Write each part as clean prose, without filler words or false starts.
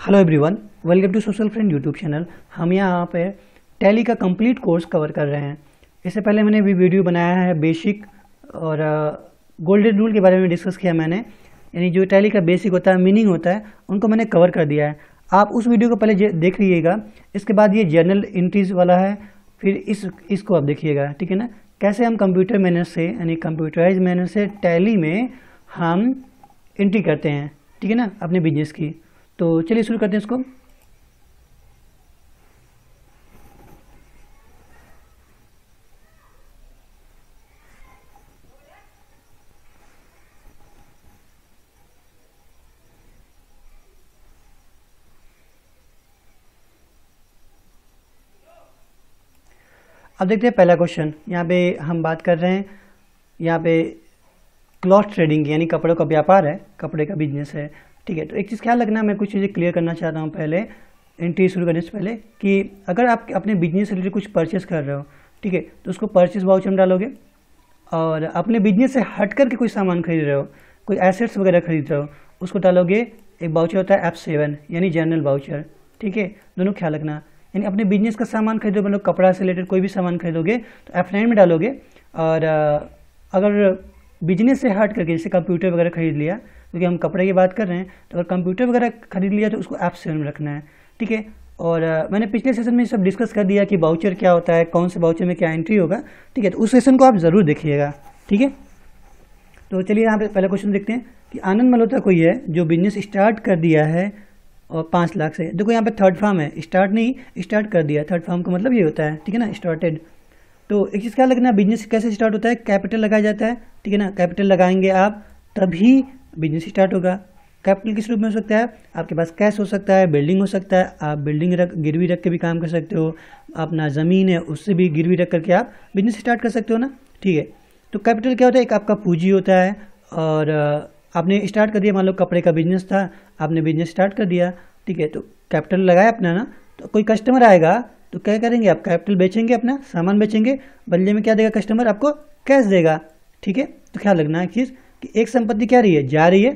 Hello everyone, welcome to social friend YouTube channel. हम यहाँ पे टैली का कंप्लीट कोर्स कवर कर रहे हैं। इससे पहले मैंने भी वीडियो बनाया है बेसिक और गोल्डन रूल के बारे में डिस्कस किया मैंने, यानी जो टैली का बेसिक होता है, मीनिंग होता है, उनको मैंने कवर कर दिया है। आप उस वीडियो को पहले देख लीजिएगा। इसके बाद ये जर्नल एंट्रीज वाला है, फिर इसको आप देखिएगा, ठीक है ना। कैसे हम कंप्यूटर मैनर से यानी कंप्यूटराइज मैनर से टैली में हम एंट्री करते हैं, ठीक है ना, अपने बिजनेस की। तो चलिए शुरू करते हैं इसको। अब देखते हैं पहला क्वेश्चन। यहाँ पे हम बात कर रहे हैं, यहाँ पे क्लॉथ ट्रेडिंग यानी कपड़ों का व्यापार है, कपड़े का बिजनेस है, ठीक है। तो एक चीज़ ख्याल रखना, मैं कुछ चीज़ें क्लियर करना चाहता हूँ पहले एंट्री शुरू करने से पहले, कि अगर आप अपने बिजनेस से रिलेटेड कुछ परचेस कर रहे हो, ठीक है, तो उसको परचेस वाउचर में डालोगे। और अपने बिजनेस से हट करके कोई सामान खरीद रहे हो, कोई एसेट्स वगैरह खरीद रहे हो, उसको डालोगे। एक वाउचर होता है F7 यानी जनरल वाउचर, ठीक है। दोनों ख्याल रखना, यानी अपने बिजनेस का सामान खरीदो, मतलब कपड़ा से रिलेटेड कोई भी सामान खरीदोगे तो F9 में डालोगे। और अगर बिजनेस से हट करके जैसे कंप्यूटर वगैरह खरीद लिया, क्योंकि हम कपड़े की बात कर रहे हैं, तो अगर कंप्यूटर वगैरह खरीद लिया तो उसको F7 में रखना है, ठीक है। और मैंने पिछले सेशन में सब डिस्कस कर दिया कि वाउचर क्या होता है, कौन से वाउचर में क्या एंट्री होगा, ठीक है। तो उस सेशन को आप ज़रूर देखिएगा, ठीक है। तो चलिए यहाँ पे पहला क्वेश्चन देखते हैं कि आनंद मल्होत्रा कोई है जो बिजनेस स्टार्ट कर दिया है और 5 लाख से। देखो यहाँ पे थर्ड फॉर्म है, स्टार्ट नहीं, स्टार्ट कर दिया। थर्ड फॉर्म का मतलब ये होता है, ठीक है ना, स्टार्टेड। तो एक चीज़ क्या लगना, बिजनेस कैसे स्टार्ट होता है, कैपिटल लगाया जाता है, ठीक है ना। कैपिटल लगाएंगे आप तभी बिजनेस स्टार्ट होगा। कैपिटल किस रूप में हो सकता है, आपके पास कैश हो सकता है, बिल्डिंग हो सकता है, आप बिल्डिंग गिरवी रख के भी काम कर सकते हो, अपना ज़मीन है उससे भी गिरवी रख करके आप बिजनेस स्टार्ट कर सकते हो ना, ठीक है। तो कैपिटल क्या होता है, एक आपका पूंजी होता है। और आपने स्टार्ट कर दिया, मान लो कपड़े का बिजनेस था, आपने बिजनेस स्टार्ट कर दिया, ठीक है, तो कैपिटल लगाया अपना ना। तो कोई कस्टमर आएगा तो क्या करेंगे आप, कैपिटल बेचेंगे, अपना सामान बेचेंगे, बदले में क्या देगा कस्टमर, आपको कैश देगा, ठीक है। तो ख्याल रखना एक चीज़ कि एक संपत्ति क्या रही है, जा रही है,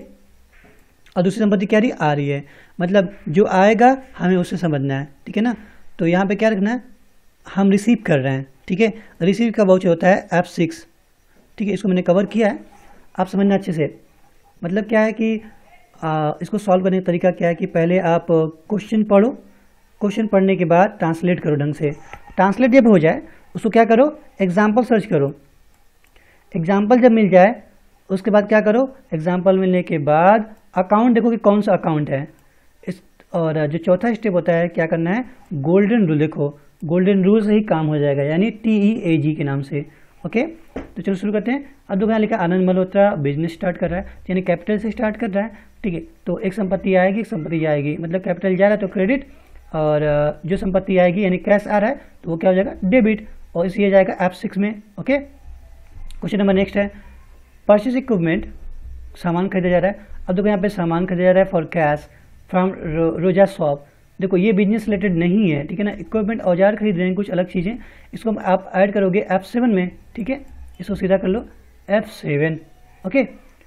और दूसरी संपत्ति क्या रही, आ रही है। मतलब जो आएगा हमें उससे समझना है, ठीक है ना। तो यहाँ पे क्या रखना है, हम रिसीव कर रहे हैं, ठीक है। रिसीव का वाउचर होता है F6, ठीक है। इसको मैंने कवर किया है, आप समझना अच्छे से। मतलब क्या है कि इसको सॉल्व करने का तरीका क्या है कि पहले आप क्वेश्चन पढ़ो, क्वेश्चन पढ़ने के बाद ट्रांसलेट करो ढंग से। ट्रांसलेट जब हो जाए उसको क्या करो, एग्जाम्पल सर्च करो। एग्जाम्पल जब मिल जाए उसके बाद क्या करो, एग्जाम्पल मिलने के बाद अकाउंट देखो कि कौन सा अकाउंट है इस। और जो चौथा स्टेप होता है, क्या करना है, गोल्डन रूल देखो, गोल्डन रूल से ही काम हो जाएगा, यानी TEAG के नाम से, ओके। तो चलो शुरू करते हैं। अब देखो यहाँ लिखा आनंद मल्होत्रा बिजनेस स्टार्ट कर रहा है, यानी कैपिटल से स्टार्ट कर रहा है, ठीक है। तो एक संपत्ति आएगी, एक संपत्ति जाएगी, मतलब कैपिटल जा रहा है तो क्रेडिट, और जो संपत्ति आएगी यानी कैश आ रहा है तो वो क्या हो जाएगा, डेबिट, और इसलिए जाएगा F6 में, ओके। क्वेश्चन नंबर नेक्स्ट है, परचेज इक्विपमेंट, सामान खरीदा जा रहा है। अब देखो यहाँ पे सामान खरीदा जा रहा है for cash from Roja shop. देखो ये बिजनेस रिलेटेड नहीं है, ठीक है ना। इक्विपमेंट औजार खरीद रहे हैं, कुछ अलग चीज़ें, इसको आप ऐड करोगे F7 में, ठीक है। इसको सीधा कर लो F7, ओके।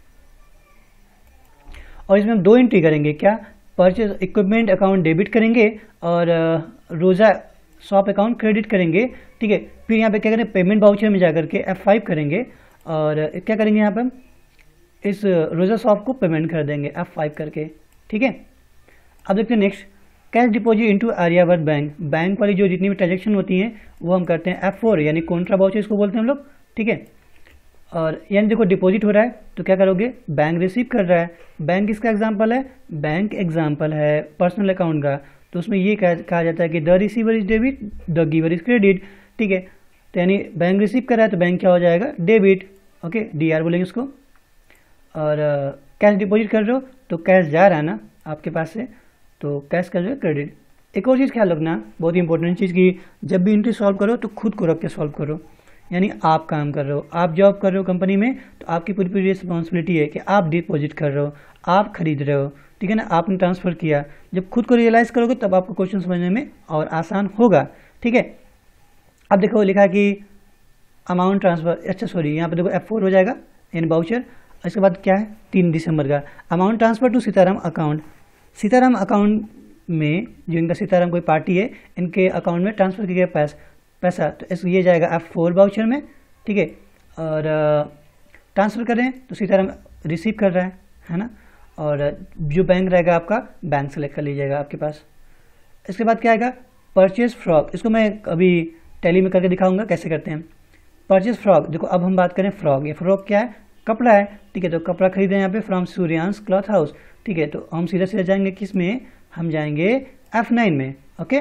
और इसमें हम 2 एंट्री करेंगे, क्या, परचेज इक्विपमेंट अकाउंट डेबिट करेंगे और रोजा शॉप अकाउंट क्रेडिट करेंगे, ठीक है। फिर यहाँ पे क्या करें, पेमेंट वाउचर में जाकर के F5 करेंगे, और क्या करेंगे यहाँ पे, इस रोजा शॉप को पेमेंट कर देंगे F5 करके, ठीक है। अब देखते हैं next, cash deposit into Aryavarta bank. Bank वाली जो जितनी भी ट्रांजेक्शन होती हैं वो हम करते हैं F4 यानी कॉन्ट्रा वाउचर इसको बोलते हैं हम लोग, ठीक है। और यानी देखो डिपॉजिट हो रहा है तो क्या करोगे, बैंक रिसीव कर रहा है। बैंक किसका एग्जाम्पल है, बैंक एग्जाम्पल है पर्सनल अकाउंट का। तो उसमें ये कहा जाता है कि the receiver is debit, the giver is credit, ठीक है। तो यानी बैंक रिसीव कर रहा है तो बैंक क्या हो जाएगा, डेबिट, ओके, DR बोलेंगे उसको। और कैश डिपॉजिट कर रहे हो तो कैश जा रहा है ना आपके पास से, तो कैश कर रहे हो क्रेडिट। एक और चीज़ ख्याल रखना, बहुत ही इंपॉर्टेंट चीज़, कि जब भी एंट्री सॉल्व करो तो खुद को रख के सॉल्व करो। यानी आप काम कर रहे हो, आप जॉब कर रहे हो कंपनी में, तो आपकी पूरी पूरी रिस्पॉन्सिबिलिटी है कि आप डिपॉजिट कर रहे हो, आप खरीद रहे हो, ठीक है ना, आपने ट्रांसफ़र किया। जब खुद को रियलाइज़ करोगे तब आपको क्वेश्चन समझने में और आसान होगा, ठीक है। अब देखो लिखा कि अमाउंट ट्रांसफ़र, अच्छा सॉरी, यहाँ पे देखो F4 हो जाएगा यानी वाउचर। इसके बाद क्या है, 3 दिसंबर का amount transfer to Sitaram account. Sitaram account में जो इनका सीताराम कोई पार्टी है, इनके अकाउंट में ट्रांसफ़र किया गया पैसा, तो ये जाएगा F4 वाउचर में, ठीक है। और ट्रांसफ़र कर रहे हैं तो सीताराम रिसीव कर रहा है ना। और जो बैंक रहेगा आपका, बैंक सेलेक्ट कर लीजिएगा आपके पास। इसके बाद क्या आएगा, परचेज फ्रॉक। इसको मैं अभी टैली में करके दिखाऊंगा कैसे करते हैं। परचेज फ्रॉक, देखो अब हम बात करें फ्रॉक। ये फ्रॉक क्या है, कपड़ा है, ठीक है। तो कपड़ा खरीदे यहाँ पे फ्रॉम सूर्यांश क्लॉथ हाउस, ठीक है। तो हम सीधा जाएंगे किस में, हम जाएंगे F9 में, ओके।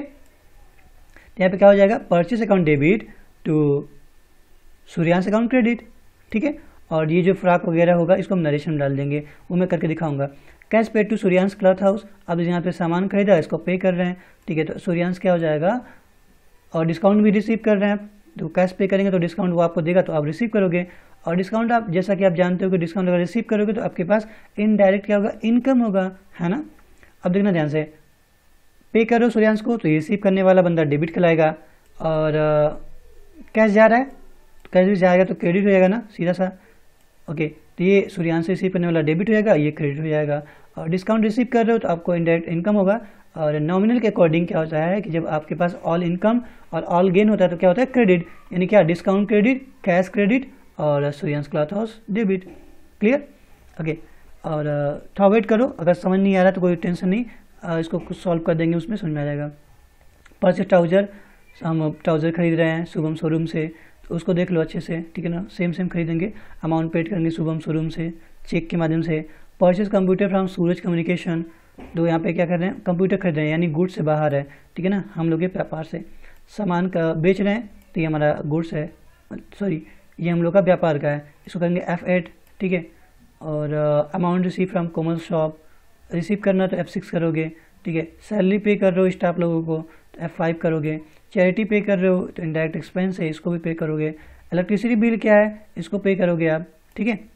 तो यहाँ पे क्या हो जाएगा, purchase account debit to Suryansh account credit, ठीक है। और ये जो फ्रॉक वगैरह होगा इसको हम नरेशन में डाल देंगे, वो मैं करके दिखाऊंगा। कैश पे टू सूर्यांश क्लॉथ हाउस, अब यहाँ पे सामान खरीदा इसको पे कर रहे हैं, ठीक है। तो सूर्यांश क्या हो जाएगा, और डिस्काउंट भी रिसीव कर रहे हैं आप, तो कैश पे करेंगे तो डिस्काउंट वो आपको देगा तो आप रिसीव करोगे। और डिस्काउंट आप जैसा कि आप जानते हो कि डिस्काउंट अगर रिसीव करोगे तो आपके पास इनडायरेक्ट क्या होगा, इनकम होगा, है ना। अब देखना ध्यान से, पे करो सूर्यांश को तो ये रिसीव करने वाला बंदा डेबिट कहलाएगा। और कैश जा रहा है तो कैश भी जाएगा तो क्रेडिट हो जाएगा ना, सीधा सा, ओके। तो ये सूर्यांश से रिसीव करने वाला डेबिट हो जाएगा, ये क्रेडिट हो जाएगा। और डिस्काउंट रिसीव कर रहे हो तो आपको इनडायरेक्ट इनकम होगा। और नॉमिनल के अकॉर्डिंग क्या होता है कि जब आपके पास ऑल इनकम और ऑल गेन होता है तो क्या होता है, क्रेडिट, यानी क्या, डिस्काउंट क्रेडिट, कैश क्रेडिट और Suryansh cloth house debit. Clear, okay. और थोड़ा वेट करो, अगर समझ नहीं आ रहा तो कोई टेंशन नहीं, इसको कुछ सॉल्व कर देंगे, उसमें समझ में आ जाएगा। परचेज ट्राउजर, हम ट्राउजर खरीद रहे हैं शुभम शोरूम से, तो उसको देख लो अच्छे से, ठीक है ना। सेम खरीदेंगे, अमाउंट पेड करेंगे शुभम शोरूम से चेक के माध्यम से। Purchase computer from Suraj communication, तो यहाँ पे क्या कर रहे हैं, कंप्यूटर खरीद रहे हैं, यानी गुड्स से बाहर है, ठीक है ना। हम लोग के व्यापार से सामान का बेच रहे हैं तो ये हमारा गुड्स है, सॉरी ये हम लोग का व्यापार का है, इसको करेंगे F8, ठीक है। और amount receive from commerce shop, receive करना तो F6 करोगे, ठीक है। सैलरी पे कर रहे हो स्टाफ लोगों को तो F5 करोगे। चैरिटी पे कर रहे हो तो इनडायरेक्ट एक्सपेंस है, इसको भी पे करोगे। इलेक्ट्रिसिटी बिल क्या है, इसको पे करोगे आप, ठीक है।